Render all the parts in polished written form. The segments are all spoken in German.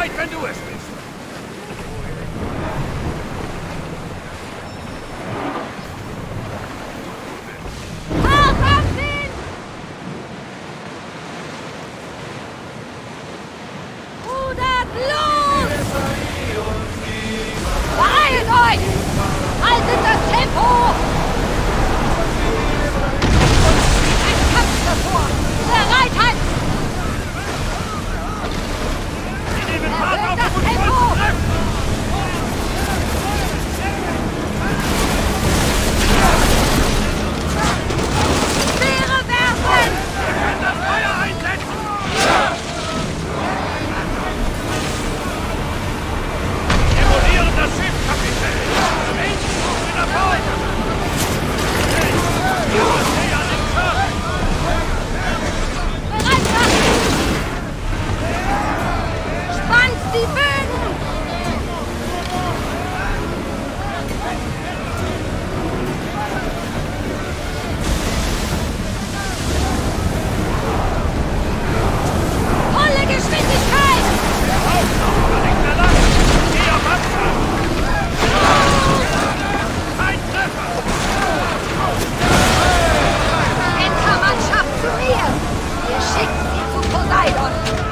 bereit, wenn du es bist. Haltet das Tempo! Ein Kampf davor! Bereitheit! Sie nehmen Fahrt auf das und Tempo! Speere werfen! Wir können das Feuer einsetzen! Demolieren das Schiff, Kapitän! Spannt die Bögen! Volle Geschwindigkeit! Der Hauptnachbar nicht mehr lang! Geh auf Abstand! Kein Treffer! Entermannschaft zu mir! Wir schicken sie zu Poseidon!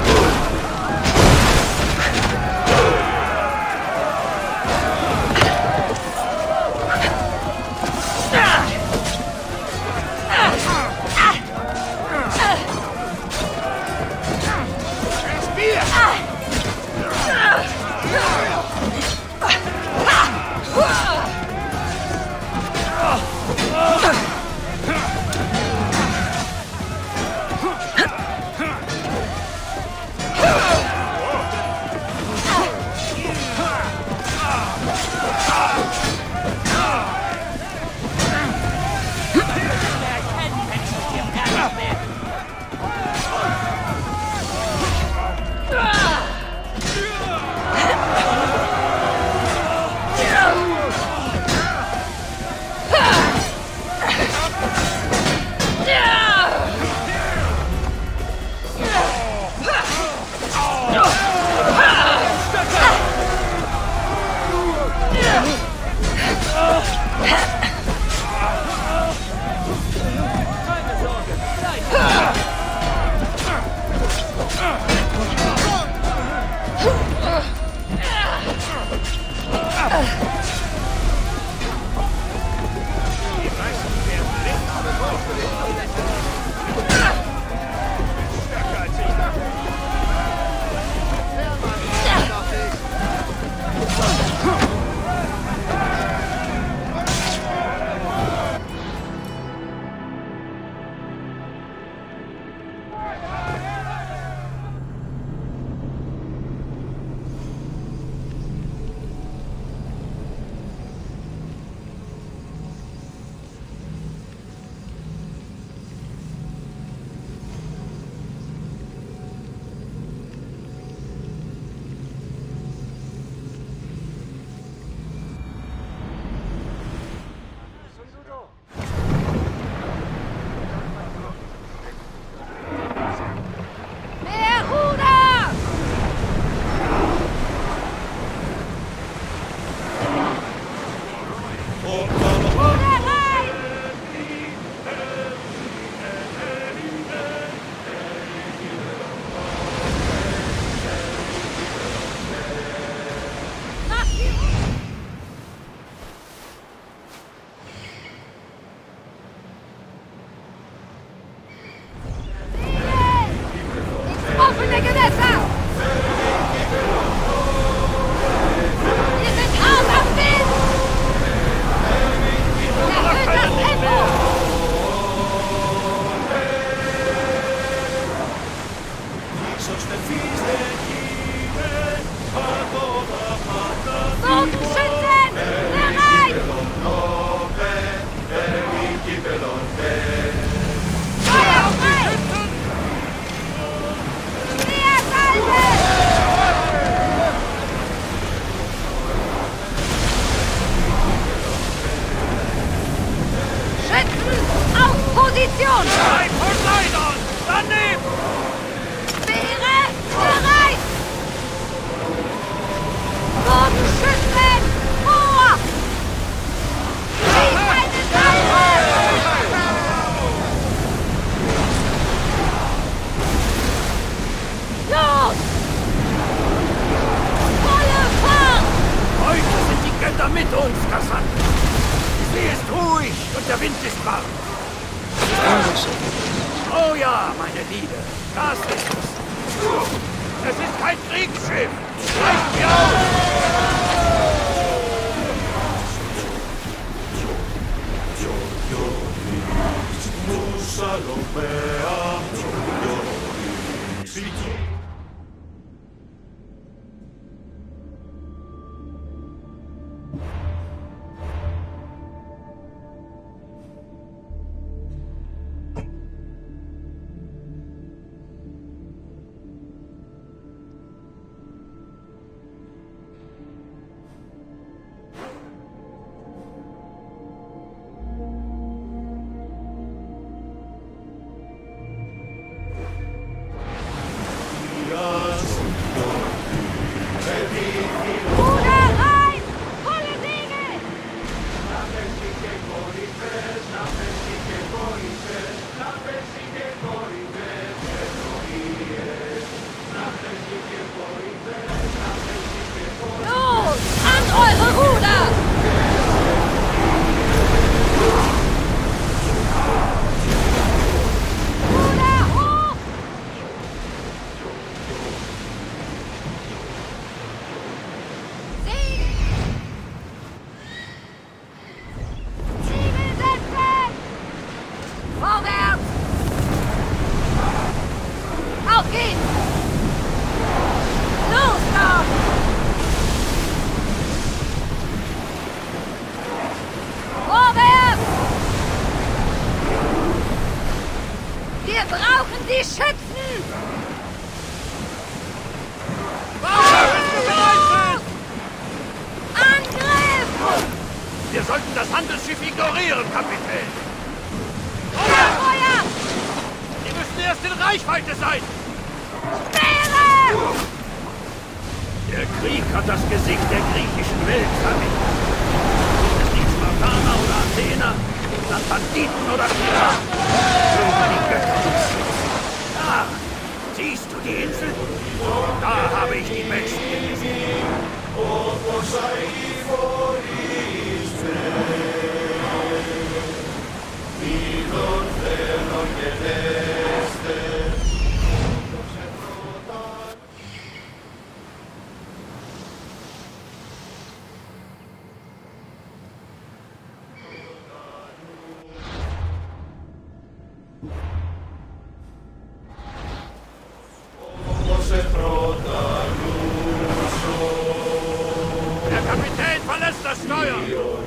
Offene Gewässer! Wir sind hart am Wind! Erhöht das Tempo! Bogenschützen! Bereit! Feuer frei! Schützen auf Position! Bei Poseidon! Daneben! Speere bereit! Oh ja, meine Liebe, das ist es. Es ist kein Kriegsschiff. Reicht mir aus! Wir brauchen die Schützen! Angriff! Wir sollten das Handelsschiff ignorieren, Kapitän. Feuer! Die müssen erst in Reichweite sein. Speere! Der Krieg hat das Gesicht der griechischen Welt verwendet. Sind es die Spartaner oder Athener, dann Banditen oder Piraten. Mögen die Götter uns schützen. Da, siehst du die Insel? Da habe ich die Menschen gesehen. Der Kapitän verlässt das Steuer!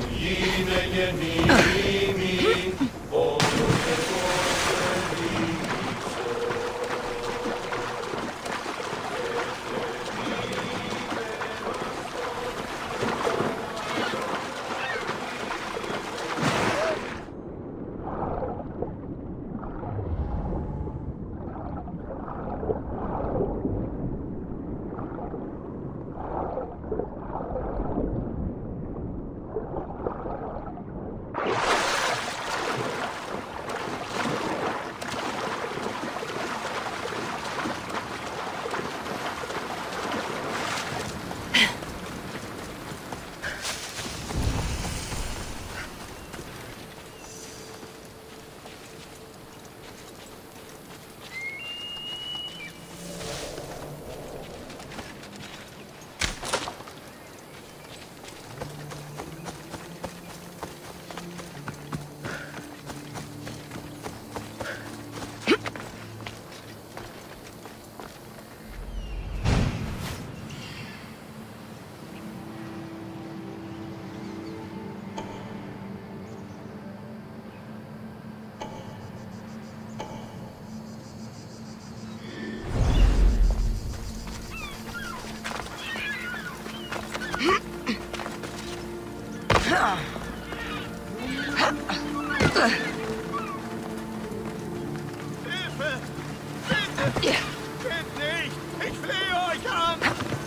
Hilfe! Bitte! Bitte nicht! Ich flehe euch an!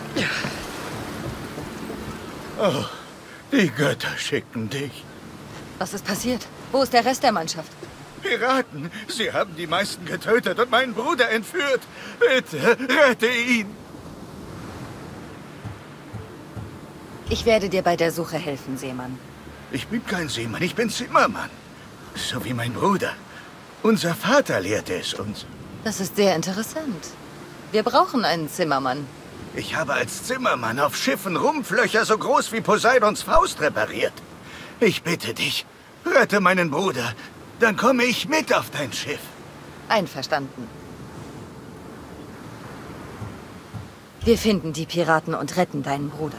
Oh, die Götter schicken dich. Was ist passiert? Wo ist der Rest der Mannschaft? Piraten! Sie haben die meisten getötet und meinen Bruder entführt. Bitte, rette ihn! Ich werde dir bei der Suche helfen, Seemann. Ich bin kein Seemann, ich bin Zimmermann. So wie mein Bruder. Unser Vater lehrte es uns. Das ist sehr interessant. Wir brauchen einen Zimmermann. Ich habe als Zimmermann auf Schiffen Rumpflöcher so groß wie Poseidons Faust repariert. Ich bitte dich, rette meinen Bruder. Dann komme ich mit auf dein Schiff. Einverstanden. Wir finden die Piraten und retten deinen Bruder.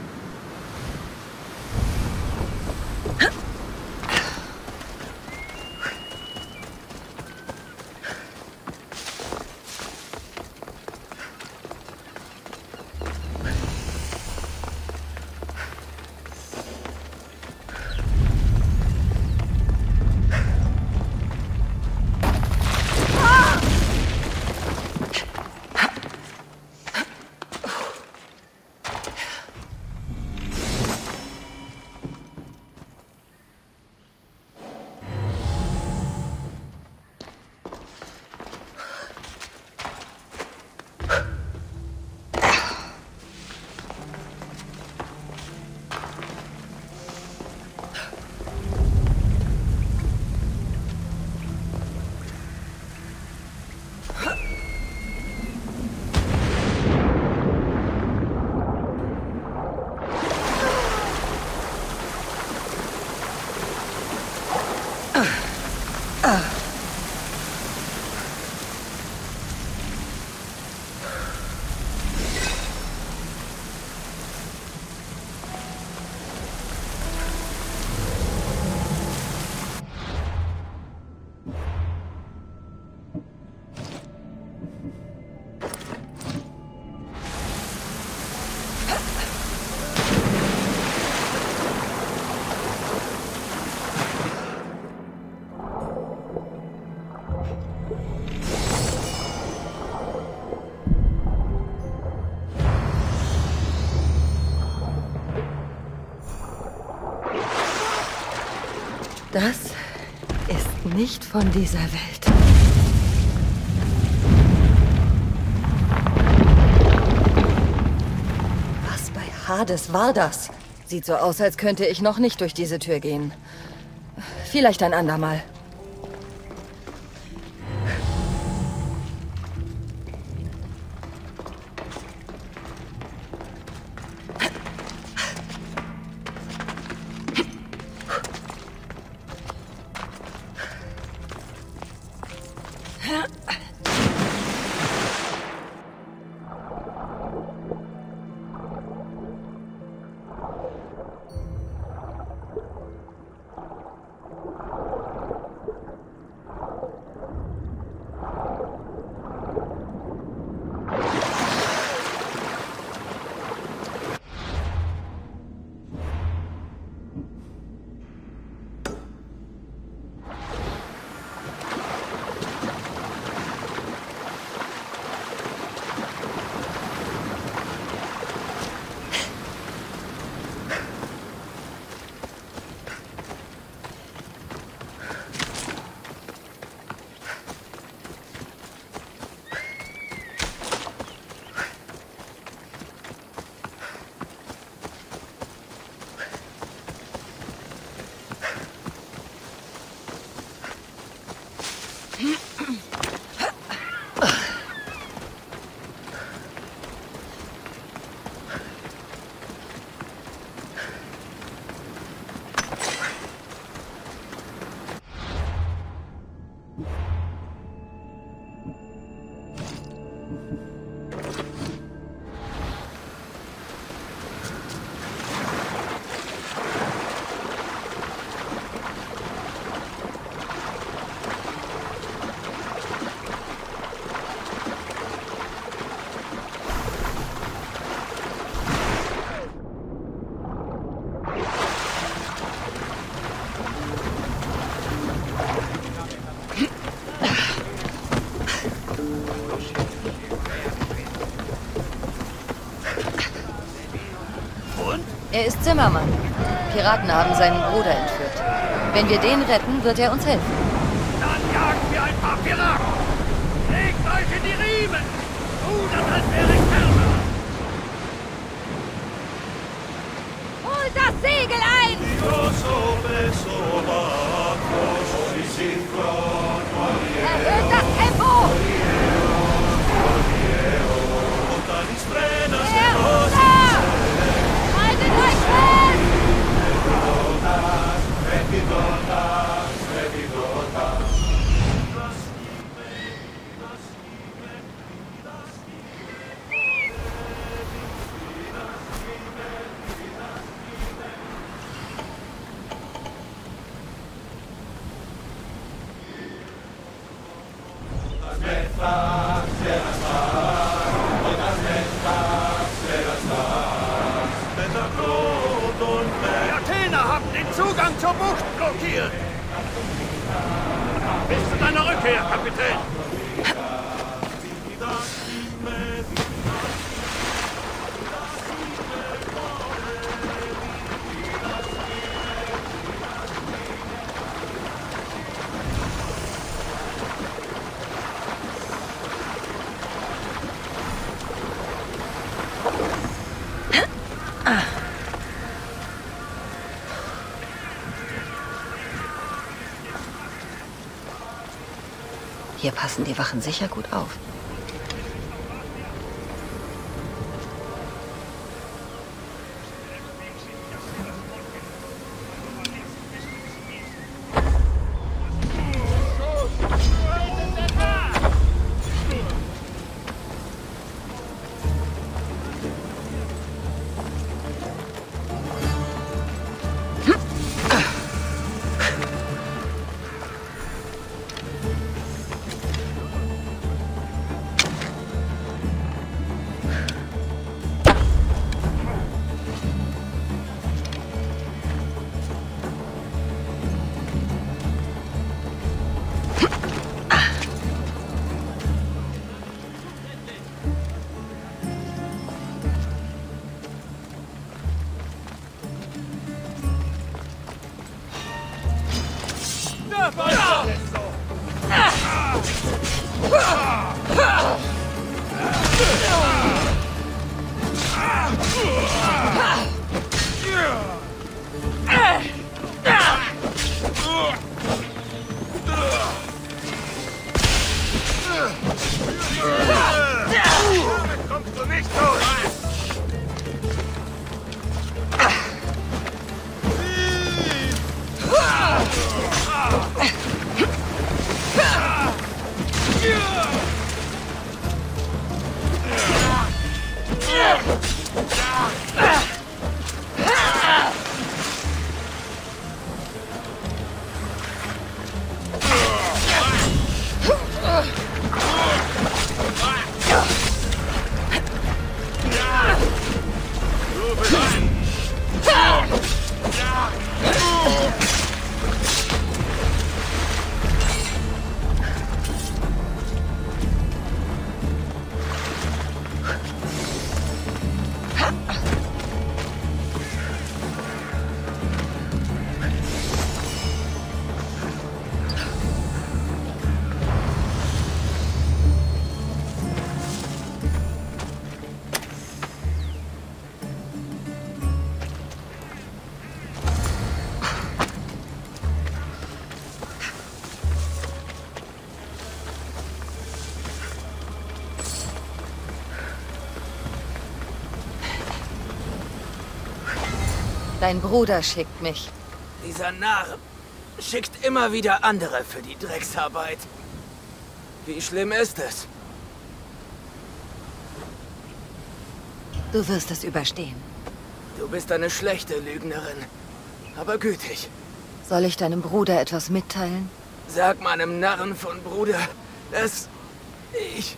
Das ist nicht von dieser Welt. Was bei Hades war das? Sieht so aus, als könnte ich noch nicht durch diese Tür gehen. Vielleicht ein andermal. Er ist Zimmermann. Piraten haben seinen Bruder entführt. Wenn wir den retten, wird er uns helfen. Dann jagen wir ein paar Piraten. Legt euch in die Riemen. Rudert, als wäre ich Kerner. Holt das Segel ein! Io sopra e sopra, si Die Athener haben den Zugang zur Bucht blockiert. Bis zu deiner Rückkehr, Kapitän. Hier passen die Wachen sicher gut auf. Kommst du nicht durch? Dein Bruder schickt mich. Dieser Narr schickt immer wieder andere für die Drecksarbeit. Wie schlimm ist es? Du wirst es überstehen. Du bist eine schlechte Lügnerin, aber gütig. Soll ich deinem Bruder etwas mitteilen? Sag meinem Narren von Bruder, dass ich...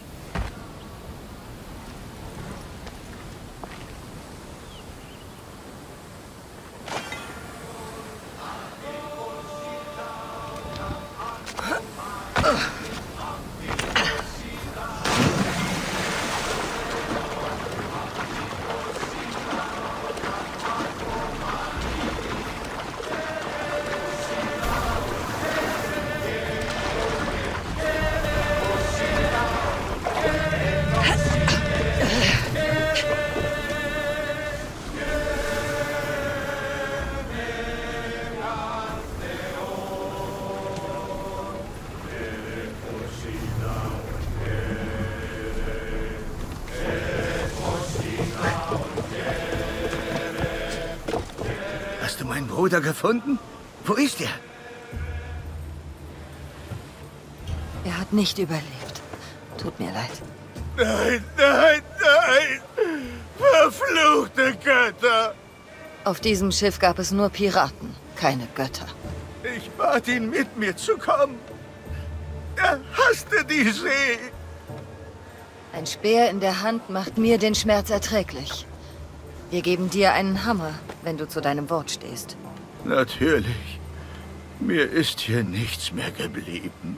Hast du meinen Bruder gefunden? Wo ist er? Er hat nicht überlebt. Tut mir leid. Nein, nein, nein! Verfluchte Götter! Auf diesem Schiff gab es nur Piraten, keine Götter. Ich bat ihn, mit mir zu kommen. Er hasste die See. Ein Speer in der Hand macht mir den Schmerz erträglich. Wir geben dir einen Hammer, wenn du zu deinem Wort stehst. Natürlich. Mir ist hier nichts mehr geblieben.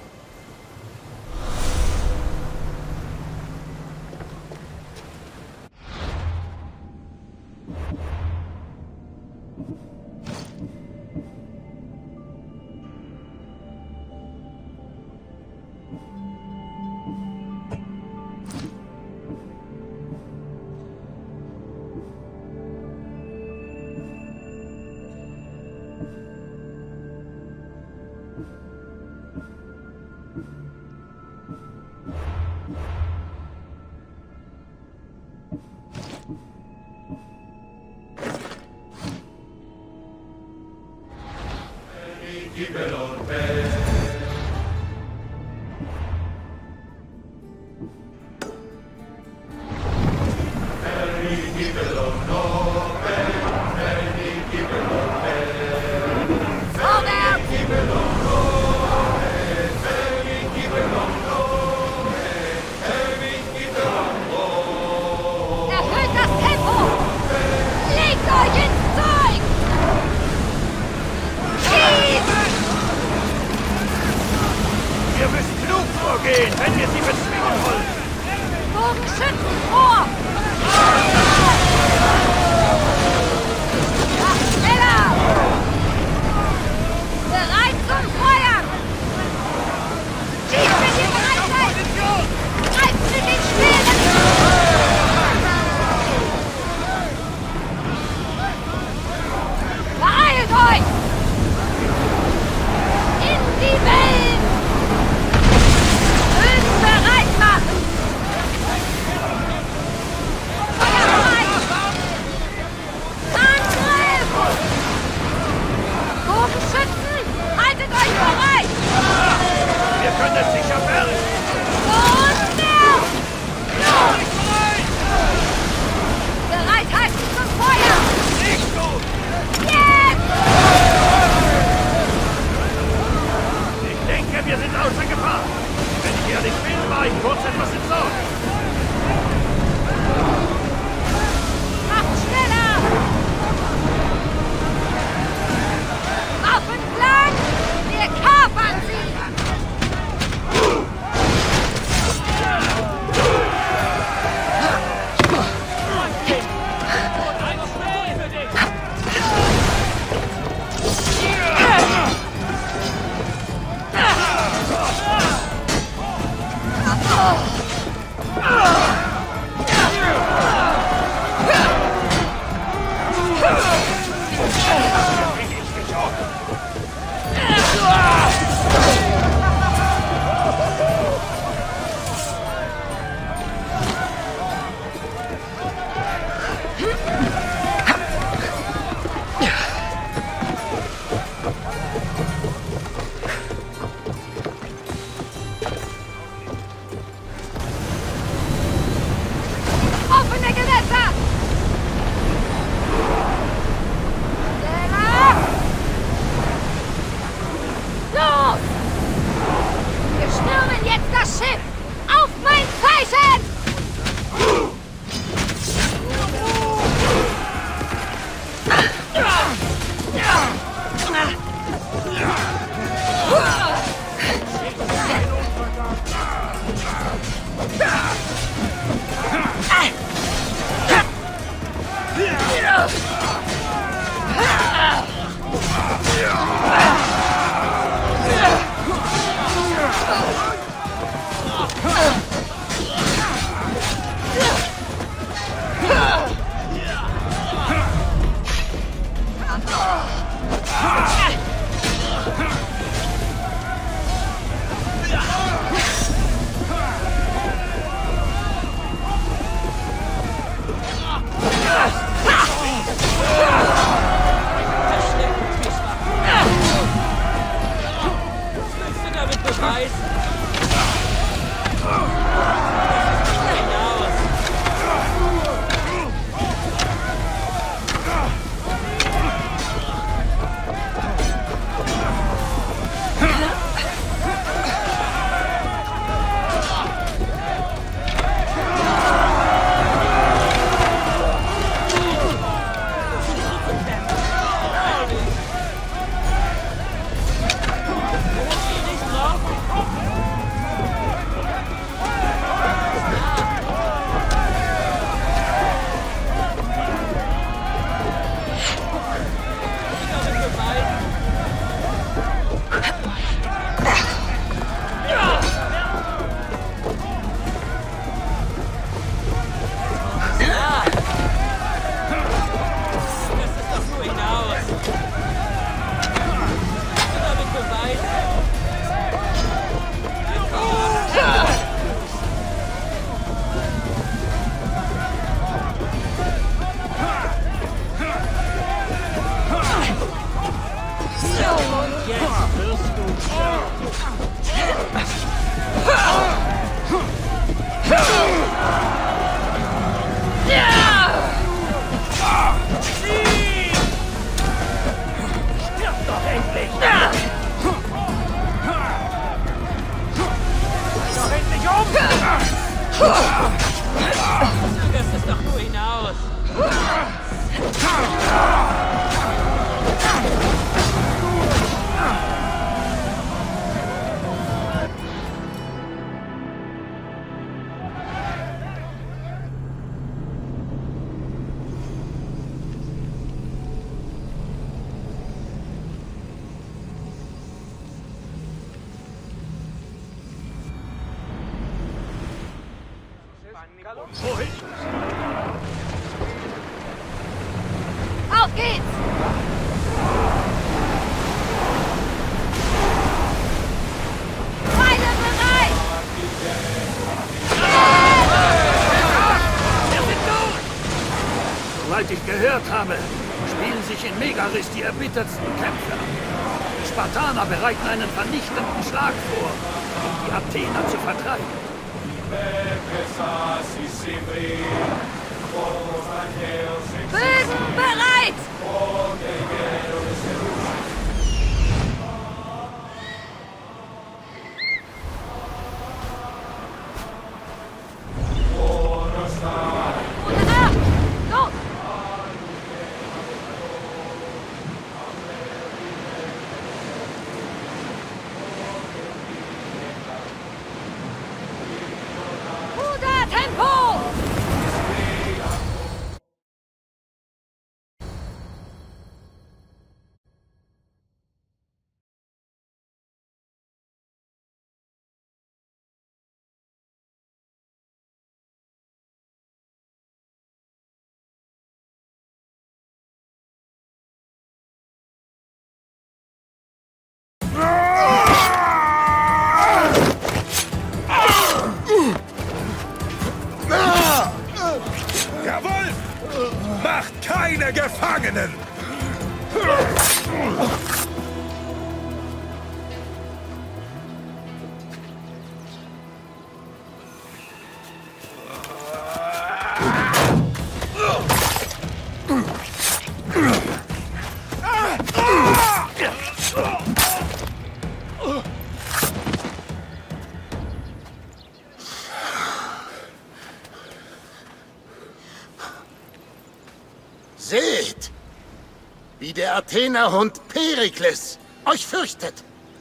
Erhöht das Tempo! Legt euch ins Zeug! Schießt! Ihr müsst klug vorgehen, wenn ihr sie bezwingen wollt. Bogenschützen vor! Macht schneller! Bereit zum Feuern! Schießt mit die Bereitschaft! Greift mit den Speeren! Beeilt euch! In die Wellen! Bögen bereit machen! Feuer frei! Angriff! Bogenschützen, haltet euch bereit! Wir können es sicher werden. Und mehr! Bereit halten zum Feuer! Nicht gut. Jetzt! Ich denke, wir sind außer Gefahr. Wenn ich ehrlich bin, war ich kurz etwas in Sorge. Macht schneller! Waffenplan! Wir kapern sie! Offene Gewässer! Schneller! Los! Wir stürmen jetzt das Schiff! Auf mein Zeichen! Zögerst es doch nur hinaus. Wohin? Auf geht's! Pfeile bereit! Wir sind tot! Soweit ich gehört habe, spielen sich in Megaris die erbittertsten Kämpfe ab. Die Spartaner bereiten einen vernichtenden Schlag vor, um die Athener zu vertreiben. Bögen bereit! Gute Nacht! Los! Bruder, Tempo! Jawohl! Macht keine Gefangenen! Seht, wie der Athenerhund Perikles euch fürchtet.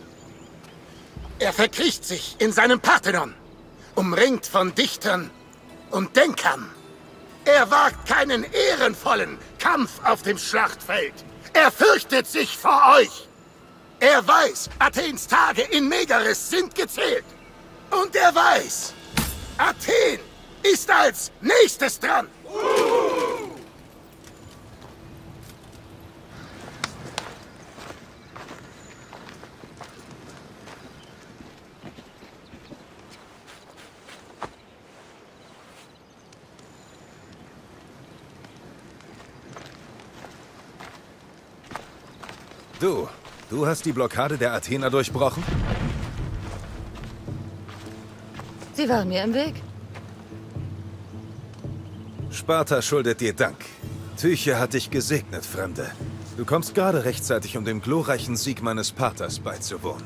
Er verkriecht sich in seinem Parthenon, umringt von Dichtern und Denkern. Er wagt keinen ehrenvollen Kampf auf dem Schlachtfeld. Er fürchtet sich vor euch. Er weiß, Athens Tage in Megaris sind gezählt. Und er weiß, Athen ist als nächstes dran. Du hast die Blockade der Athener durchbrochen? Sie waren mir im Weg. Sparta schuldet dir Dank. Tyche hat dich gesegnet, Fremde. Du kommst gerade rechtzeitig, um dem glorreichen Sieg meines Paters beizuwohnen.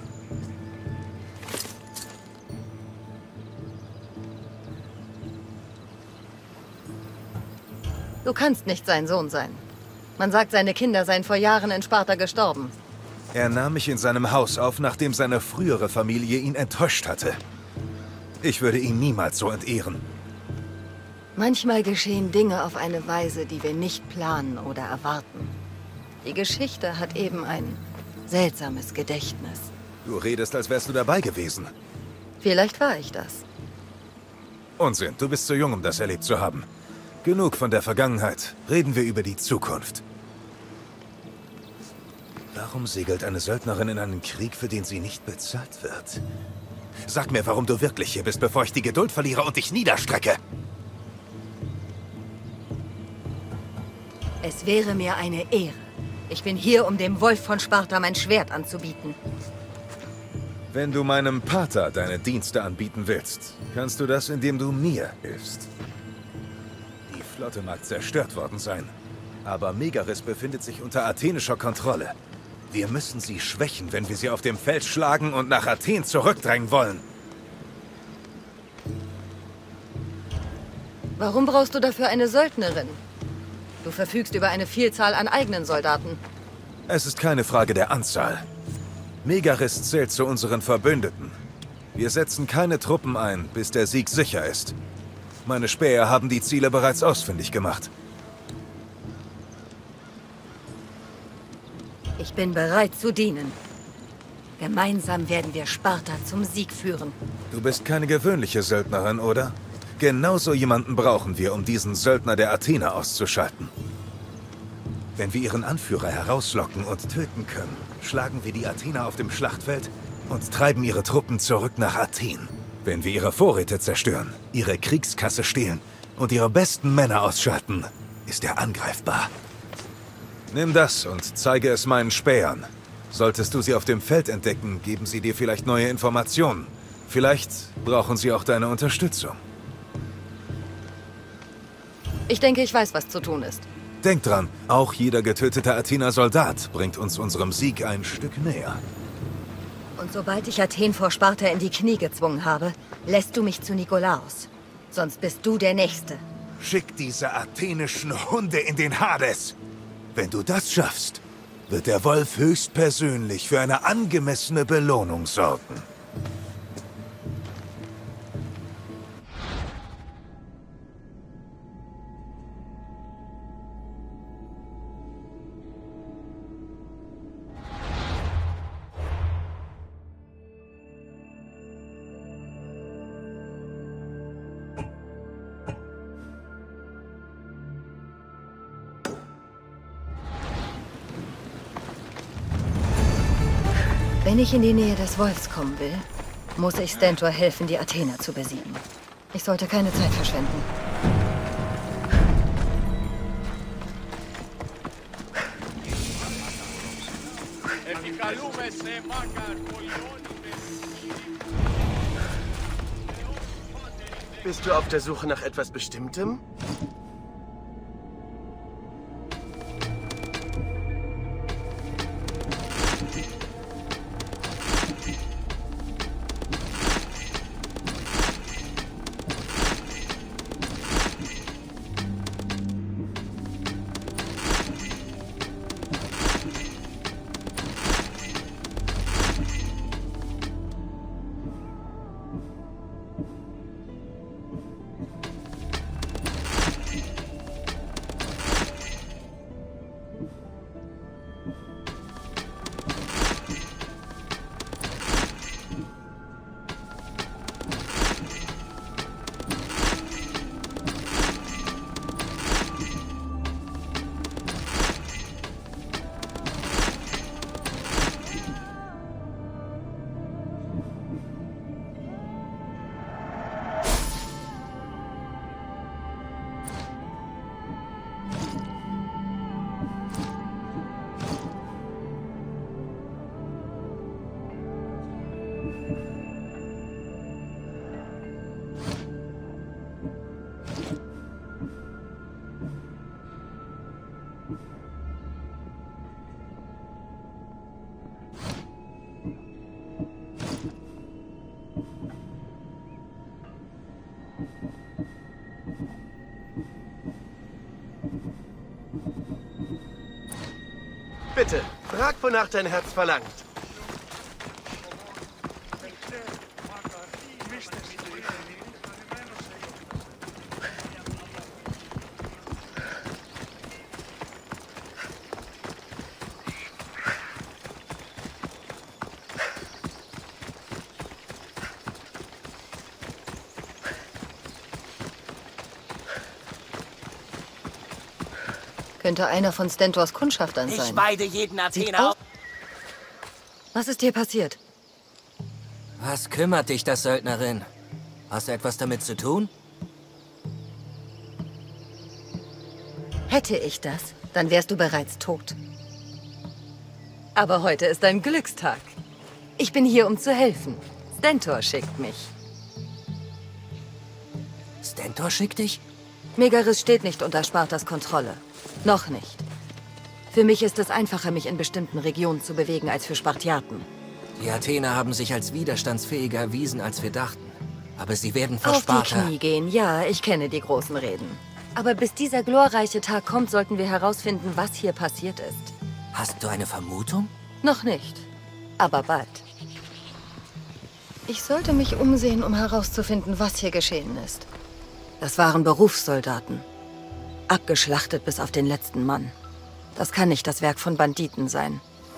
Du kannst nicht sein Sohn sein. Man sagt, seine Kinder seien vor Jahren in Sparta gestorben. Er nahm mich in seinem Haus auf, nachdem seine frühere Familie ihn enttäuscht hatte. Ich würde ihn niemals so entehren. Manchmal geschehen Dinge auf eine Weise, die wir nicht planen oder erwarten. Die Geschichte hat eben ein seltsames Gedächtnis. Du redest, als wärst du dabei gewesen. Vielleicht war ich das. Unsinn, du bist zu jung, um das erlebt zu haben. Genug von der Vergangenheit. Reden wir über die Zukunft. Warum segelt eine Söldnerin in einen Krieg, für den sie nicht bezahlt wird? Sag mir, warum du wirklich hier bist, bevor ich die Geduld verliere und dich niederstrecke. Es wäre mir eine Ehre. Ich bin hier, um dem Wolf von Sparta mein Schwert anzubieten. Wenn du meinem Pater deine Dienste anbieten willst, kannst du das, indem du mir hilfst. Die Flotte mag zerstört worden sein, aber Megaris befindet sich unter athenischer Kontrolle. Wir müssen sie schwächen, wenn wir sie auf dem Feld schlagen und nach Athen zurückdrängen wollen. Warum brauchst du dafür eine Söldnerin? Du verfügst über eine Vielzahl an eigenen Soldaten. Es ist keine Frage der Anzahl. Megaris zählt zu unseren Verbündeten. Wir setzen keine Truppen ein, bis der Sieg sicher ist. Meine Späher haben die Ziele bereits ausfindig gemacht. Ich bin bereit zu dienen. Gemeinsam werden wir Sparta zum Sieg führen. Du bist keine gewöhnliche Söldnerin, oder? Genauso jemanden brauchen wir, um diesen Söldner der Athener auszuschalten. Wenn wir ihren Anführer herauslocken und töten können, schlagen wir die Athener auf dem Schlachtfeld und treiben ihre Truppen zurück nach Athen. Wenn wir ihre Vorräte zerstören, ihre Kriegskasse stehlen und ihre besten Männer ausschalten, ist er angreifbar. Nimm das und zeige es meinen Spähern. Solltest du sie auf dem Feld entdecken, geben sie dir vielleicht neue Informationen. Vielleicht brauchen sie auch deine Unterstützung. Ich denke, ich weiß, was zu tun ist. Denk dran, auch jeder getötete Athener Soldat bringt uns unserem Sieg ein Stück näher. Und sobald ich Athen vor Sparta in die Knie gezwungen habe, lässt du mich zu Nikolaos. Sonst bist du der Nächste. Schick diese athenischen Hunde in den Hades. Wenn du das schaffst, wird der Wolf höchstpersönlich für eine angemessene Belohnung sorgen. Wenn ich in die Nähe des Wolfs kommen will, muss ich Stentor helfen, die Athener zu besiegen. Ich sollte keine Zeit verschwenden. Bist du auf der Suche nach etwas Bestimmtem? Bitte, frag, wonach dein Herz verlangt. Könnte einer von Stentors Kundschaftern sein. Ich weide jeden Athener auf. Was ist dir passiert? Was kümmert dich das, Söldnerin? Hast du etwas damit zu tun? Hätte ich das, dann wärst du bereits tot. Aber heute ist ein Glückstag. Ich bin hier, um zu helfen. Stentor schickt mich. Stentor schickt dich? Megaris steht nicht unter Spartas Kontrolle. Noch nicht. Für mich ist es einfacher, mich in bestimmten Regionen zu bewegen, als für Spartiaten. Die Athener haben sich als widerstandsfähiger erwiesen, als wir dachten. Aber sie werden vor Auf die Sparta... Knie gehen, ja, ich kenne die großen Reden. Aber bis dieser glorreiche Tag kommt, sollten wir herausfinden, was hier passiert ist. Hast du eine Vermutung? Noch nicht, aber bald. Ich sollte mich umsehen, um herauszufinden, was hier geschehen ist. Das waren Berufssoldaten. Abgeschlachtet bis auf den letzten Mann. Das kann nicht das Werk von Banditen sein.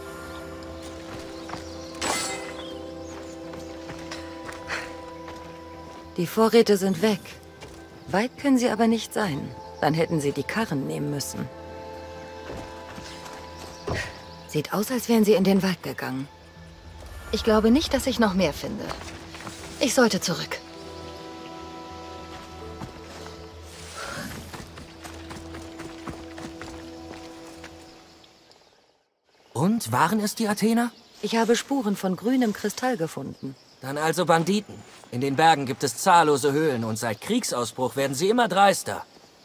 Die Vorräte sind weg. Weit können sie aber nicht sein. Dann hätten sie die Karren nehmen müssen. Sieht aus, als wären sie in den Wald gegangen. Ich glaube nicht, dass ich noch mehr finde. Ich sollte zurück. Und, waren es die Athener? Ich habe Spuren von grünem Kristall gefunden. Dann also Banditen. In den Bergen gibt es zahllose Höhlen und seit Kriegsausbruch werden sie immer dreister.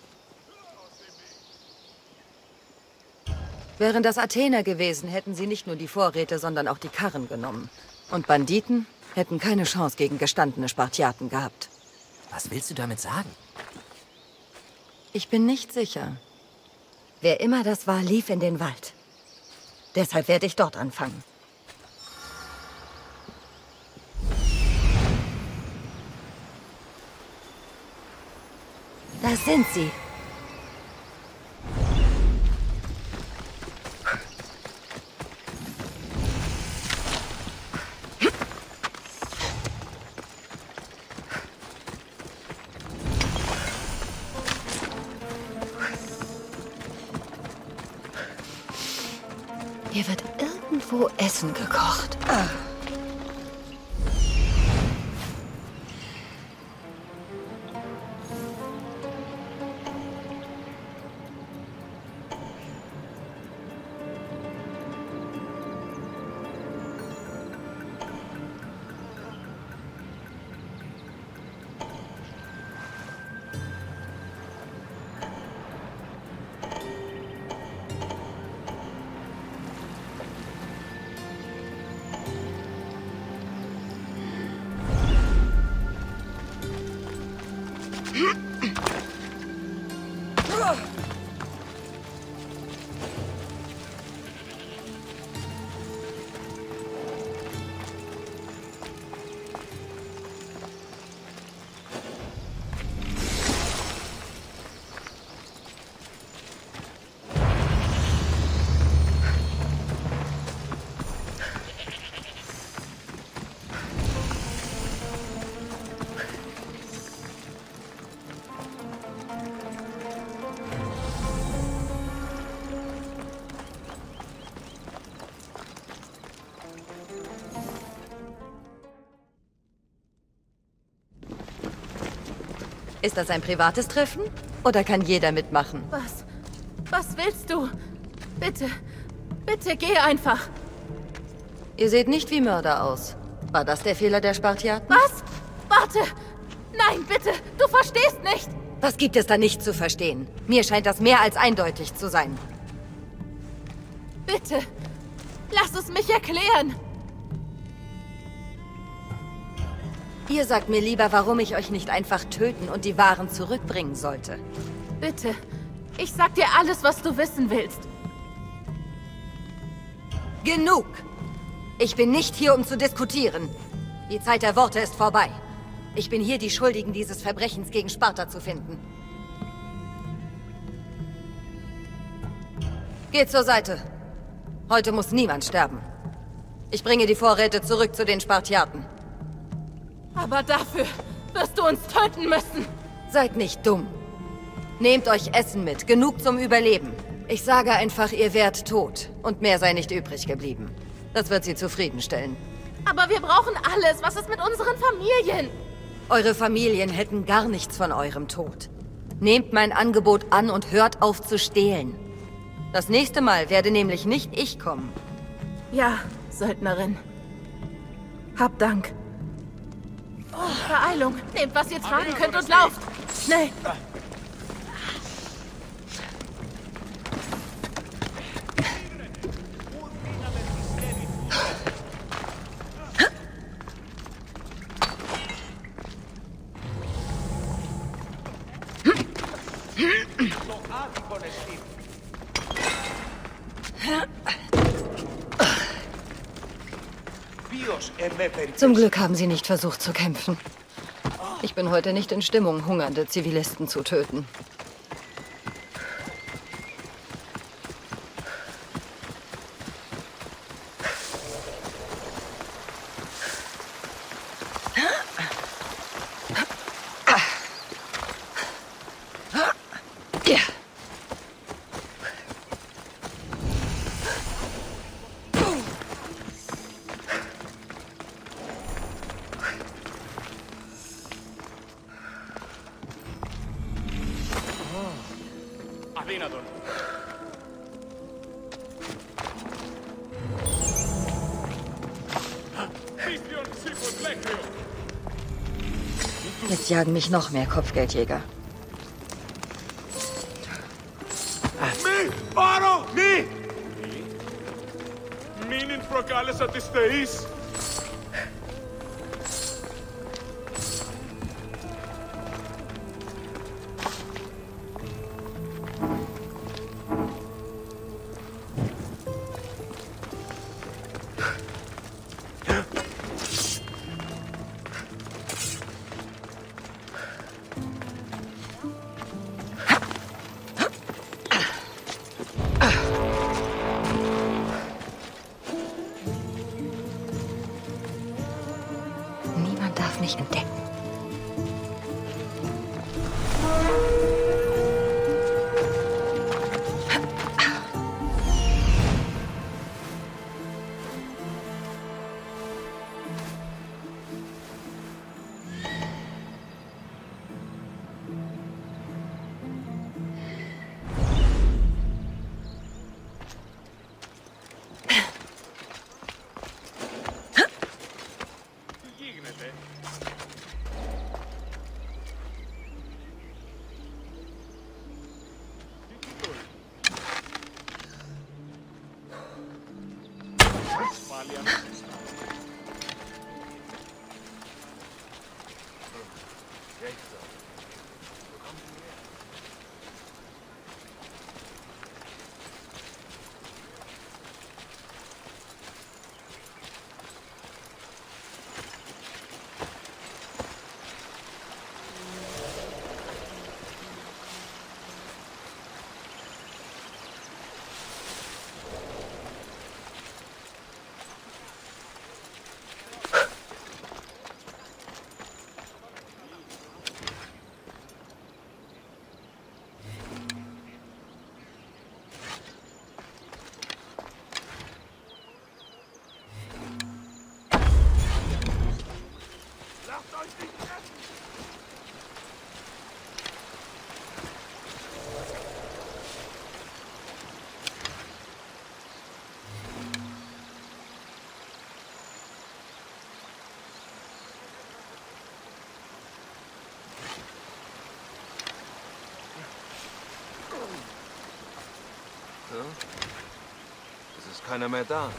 Wären das Athener gewesen, hätten sie nicht nur die Vorräte, sondern auch die Karren genommen. Und Banditen hätten keine Chance gegen gestandene Spartiaten gehabt. Was willst du damit sagen? Ich bin nicht sicher. Wer immer das war, lief in den Wald. Deshalb werde ich dort anfangen. Da sind sie. Hier wird irgendwo Essen gekocht. Ist das ein privates Treffen? Oder kann jeder mitmachen? Was? Was willst du? Bitte, bitte geh einfach. Ihr seht nicht wie Mörder aus. War das der Fehler der Spartiaten? Was? Warte! Nein, bitte! Du verstehst nicht! Was gibt es da nicht zu verstehen? Mir scheint das mehr als eindeutig zu sein. Bitte! Lass es mich erklären! Ihr sagt mir lieber, warum ich euch nicht einfach töten und die Waren zurückbringen sollte. Bitte. Ich sag dir alles, was du wissen willst. Genug! Ich bin nicht hier, um zu diskutieren. Die Zeit der Worte ist vorbei. Ich bin hier, die Schuldigen dieses Verbrechens gegen Sparta zu finden. Geht zur Seite. Heute muss niemand sterben. Ich bringe die Vorräte zurück zu den Spartiaten. Aber dafür wirst du uns töten müssen. Seid nicht dumm. Nehmt euch Essen mit, genug zum Überleben. Ich sage einfach, ihr wärt tot und mehr sei nicht übrig geblieben. Das wird sie zufriedenstellen. Aber wir brauchen alles. Was ist mit unseren Familien? Eure Familien hätten gar nichts von eurem Tod. Nehmt mein Angebot an und hört auf zu stehlen. Das nächste Mal werde nämlich nicht ich kommen. Ja, Söldnerin. Hab Dank. Beeilung! Nehmt, was ihr tragen könnt und lauft! Schnell! Zum Glück haben sie nicht versucht zu kämpfen. Ich bin heute nicht in Stimmung, hungernde Zivilisten zu töten. Jetzt jagen mich noch mehr Kopfgeldjäger. Πάρω! Μη! Μην προκάλεσα τις θεείς! Niemand darf mich entdecken. Es ist keiner mehr da.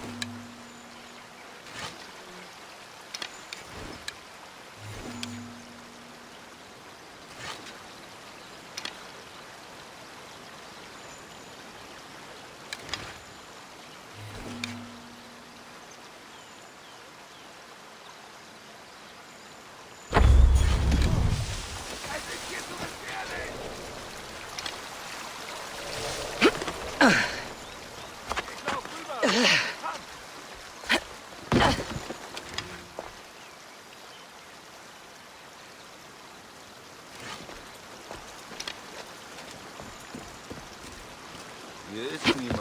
Hier ist niemand.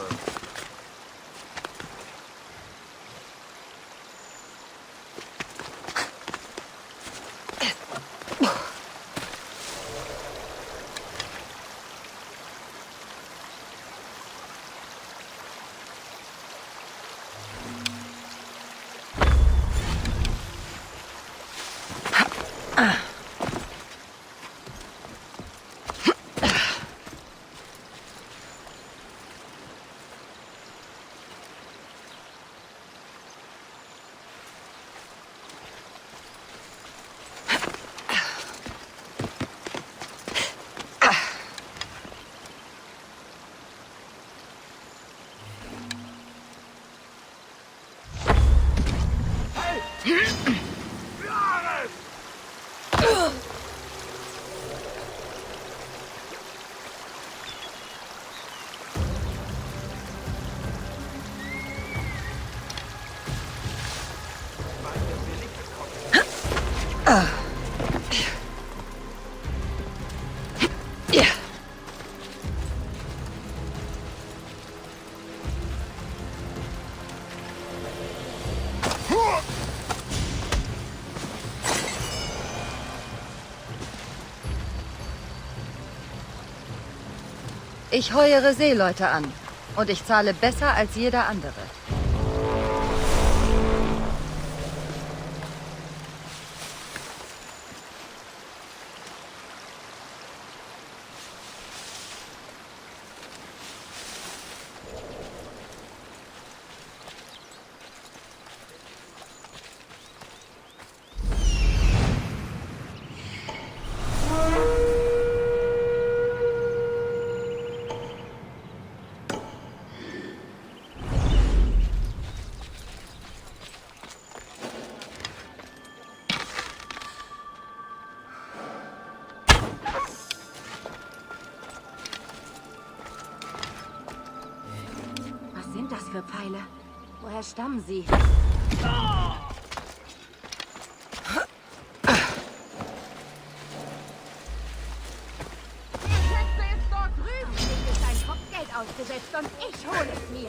Ich heuere Seeleute an. Und ich zahle besser als jeder andere. Was sind das für Pfeile? Woher stammen sie? Die Kiste ist dort drüben. Es ist ein Kopfgeld ausgesetzt und ich hole es mir.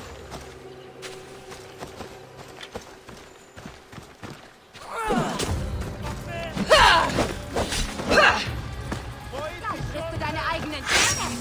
Gleich kriegst du deine eigenen Zähne.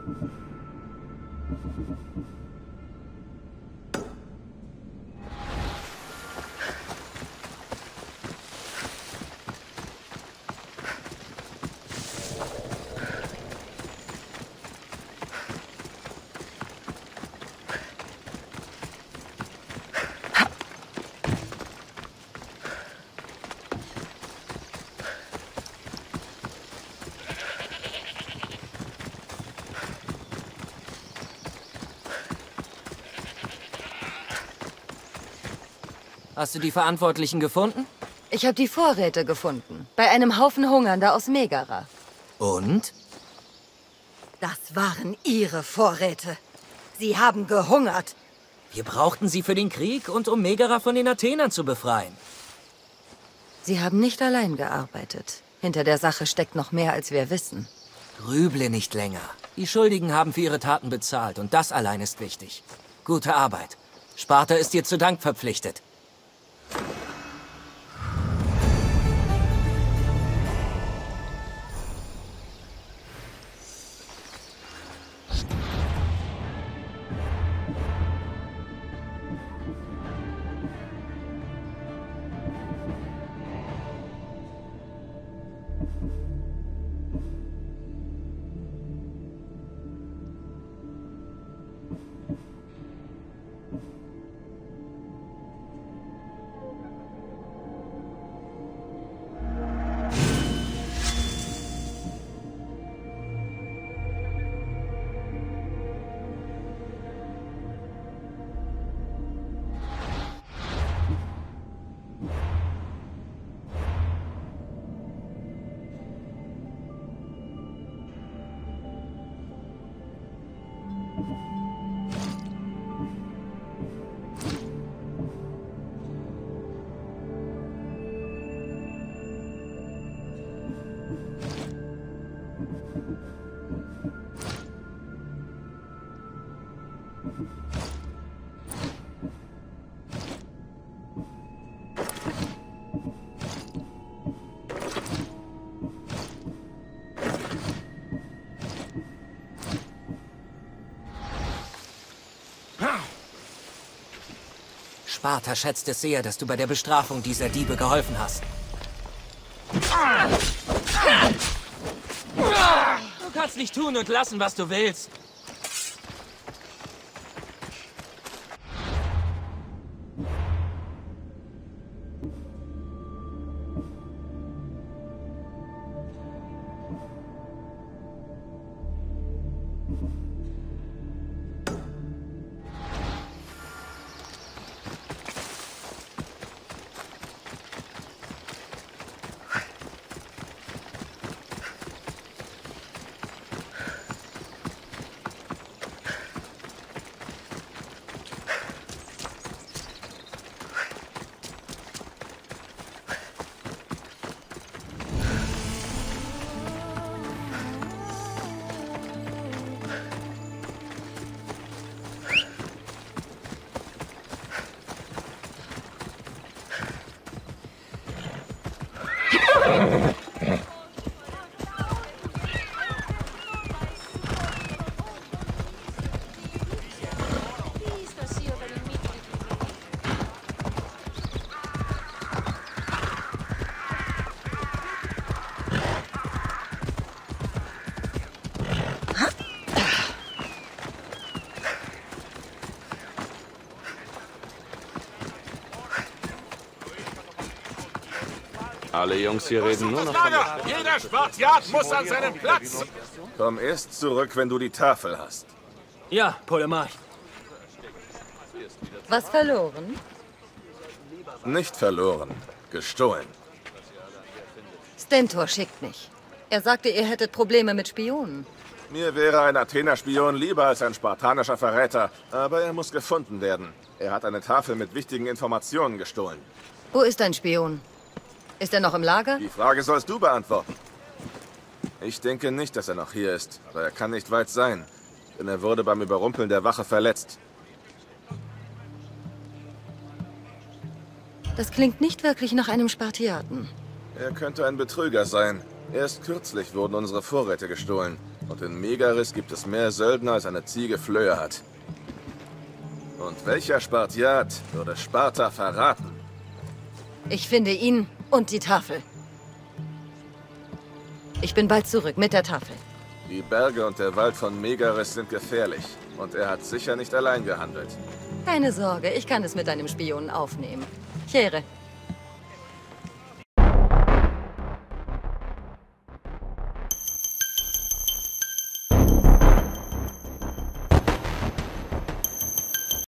Hast du die Verantwortlichen gefunden? Ich habe die Vorräte gefunden. Bei einem Haufen Hungernder aus Megara. Und? Das waren ihre Vorräte. Sie haben gehungert. Wir brauchten sie für den Krieg und um Megara von den Athenern zu befreien. Sie haben nicht allein gearbeitet. Hinter der Sache steckt noch mehr, als wir wissen. Grüble nicht länger. Die Schuldigen haben für ihre Taten bezahlt und das allein ist wichtig. Gute Arbeit. Sparta ist dir zu Dank verpflichtet. Sparta schätzt es sehr, dass du bei der Bestrafung dieser Diebe geholfen hast. Du kannst nicht tun und lassen, was du willst. Alle Jungs hier reden nur noch von... Jeder Spartiat muss an seinen Platz! Komm erst zurück, wenn du die Tafel hast. Ja, Polemarch. Was verloren? Nicht verloren. Gestohlen. Stentor schickt mich. Er sagte, ihr hättet Probleme mit Spionen. Mir wäre ein Athener-Spion lieber als ein spartanischer Verräter, aber er muss gefunden werden. Er hat eine Tafel mit wichtigen Informationen gestohlen. Wo ist ein Spion? Ist er noch im Lager? Die Frage sollst du beantworten. Ich denke nicht, dass er noch hier ist, aber er kann nicht weit sein, denn er wurde beim Überrumpeln der Wache verletzt. Das klingt nicht wirklich nach einem Spartiaten. Er könnte ein Betrüger sein. Erst kürzlich wurden unsere Vorräte gestohlen. Und in Megaris gibt es mehr Söldner, als eine Ziege Flöhe hat. Und welcher Spartiat würde Sparta verraten? Ich finde ihn und die Tafel. Ich bin bald zurück mit der Tafel. Die Berge und der Wald von Megaris sind gefährlich. Und er hat sicher nicht allein gehandelt. Keine Sorge, ich kann es mit deinem Spionen aufnehmen. Chere,